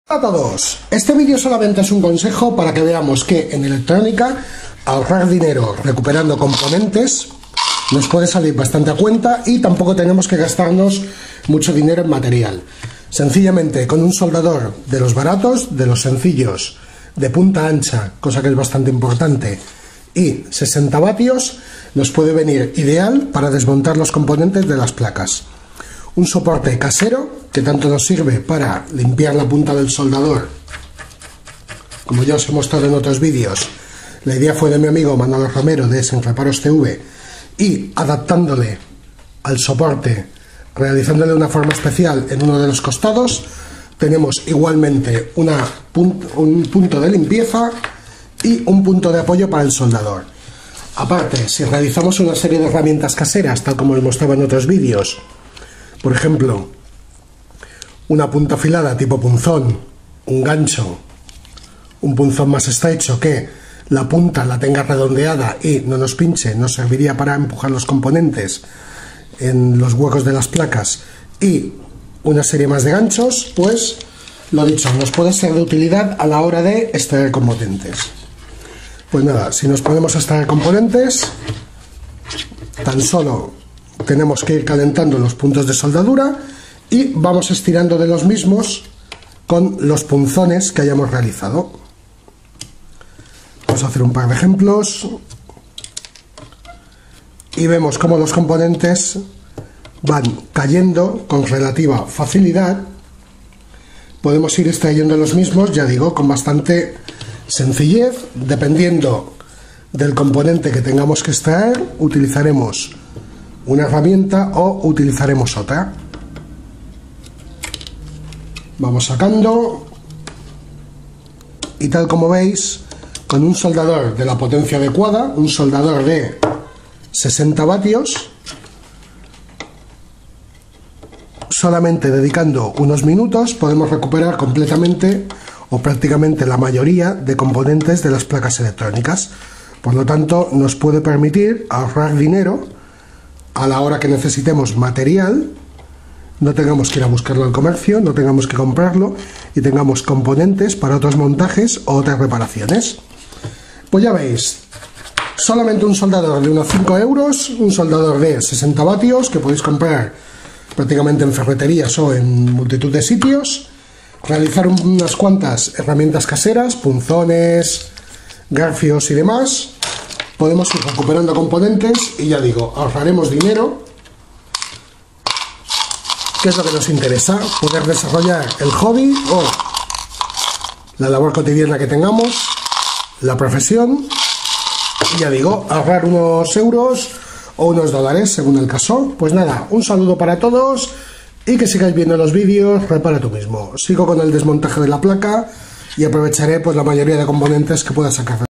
Hola a todos, este vídeo solamente es un consejo para que veamos que en electrónica ahorrar dinero recuperando componentes nos puede salir bastante a cuenta y tampoco tenemos que gastarnos mucho dinero en material. Sencillamente con un soldador de los baratos, de los sencillos, de punta ancha, cosa que es bastante importante, y 60 vatios nos puede venir ideal para desmontar los componentes de las placas. Un soporte casero que tanto nos sirve para limpiar la punta del soldador, como ya os he mostrado en otros vídeos. La idea fue de mi amigo Manolo Romero de Senreparos TV, y adaptándole al soporte, realizándole una forma especial en uno de los costados, tenemos igualmente un punto de limpieza y un punto de apoyo para el soldador. Aparte, si realizamos una serie de herramientas caseras, tal como os mostraba en otros vídeos, por ejemplo, una punta afilada tipo punzón, un gancho, un punzón más estrecho que la punta la tenga redondeada y no nos pinche, nos serviría para empujar los componentes en los huecos de las placas, y una serie más de ganchos, pues lo dicho, nos puede ser de utilidad a la hora de extraer componentes. Pues nada, si nos ponemos a extraer componentes, tan solo tenemos que ir calentando los puntos de soldadura y vamos estirando de los mismos con los punzones que hayamos realizado. Vamos a hacer un par de ejemplos y vemos cómo los componentes van cayendo con relativa facilidad. Podemos ir extrayendo los mismos, ya digo, con bastante sencillez. Dependiendo del componente que tengamos que extraer, utilizaremos una herramienta o utilizaremos otra. Vamos sacando y tal como veis, con un soldador de la potencia adecuada, un soldador de 60 vatios, solamente dedicando unos minutos podemos recuperar completamente o prácticamente la mayoría de componentes de las placas electrónicas. Por lo tanto, nos puede permitir ahorrar dinero a la hora que necesitemos material, no tengamos que ir a buscarlo al comercio, no tengamos que comprarlo y tengamos componentes para otros montajes o otras reparaciones. Pues ya veis, solamente un soldador de unos 5 euros, un soldador de 60 vatios que podéis comprar prácticamente en ferreterías o en multitud de sitios, realizar unas cuantas herramientas caseras, punzones, garfios y demás. Podemos ir recuperando componentes y ya digo, ahorraremos dinero, que es lo que nos interesa, poder desarrollar el hobby o la labor cotidiana que tengamos, la profesión, y ya digo, ahorrar unos euros o unos dólares según el caso. Pues nada, un saludo para todos y que sigáis viendo los vídeos Repara tú mismo. Sigo con el desmontaje de la placa y aprovecharé pues la mayoría de componentes que pueda sacar.